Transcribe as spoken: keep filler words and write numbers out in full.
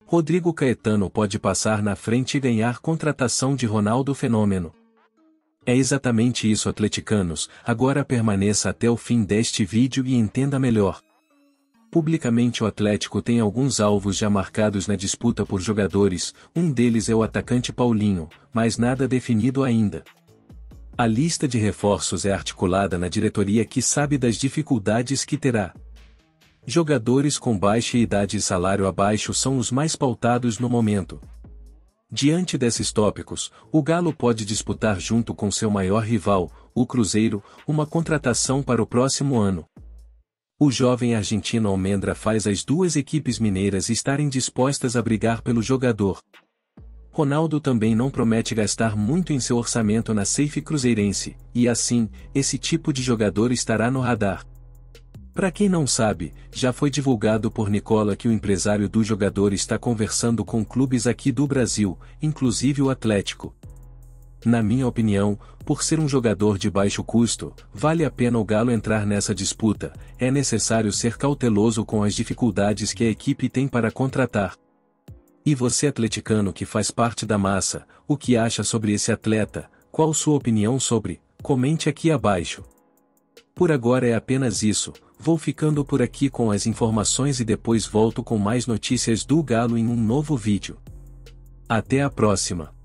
Rodrigo Caetano pode passar na frente e ganhar contratação de Ronaldo Fenômeno. É exatamente isso, atleticanos. Agora permaneça até o fim deste vídeo e entenda melhor. Publicamente o Atlético tem alguns alvos já marcados na disputa por jogadores, um deles é o atacante Paulinho, mas nada definido ainda. A lista de reforços é articulada na diretoria que sabe das dificuldades que terá. Jogadores com baixa idade e salário abaixo são os mais pautados no momento. Diante desses tópicos, o Galo pode disputar junto com seu maior rival, o Cruzeiro, uma contratação para o próximo ano. O jovem argentino Almendra faz as duas equipes mineiras estarem dispostas a brigar pelo jogador. Ronaldo também não promete gastar muito em seu orçamento na S A F cruzeirense, e assim, esse tipo de jogador estará no radar. Para quem não sabe, já foi divulgado por Nicola que o empresário do jogador está conversando com clubes aqui do Brasil, inclusive o Atlético. Na minha opinião, por ser um jogador de baixo custo, vale a pena o Galo entrar nessa disputa. É necessário ser cauteloso com as dificuldades que a equipe tem para contratar. E você, atleticano que faz parte da massa, o que acha sobre esse atleta? Qual sua opinião sobre? Comente aqui abaixo. Por agora é apenas isso, vou ficando por aqui com as informações e depois volto com mais notícias do Galo em um novo vídeo. Até a próxima!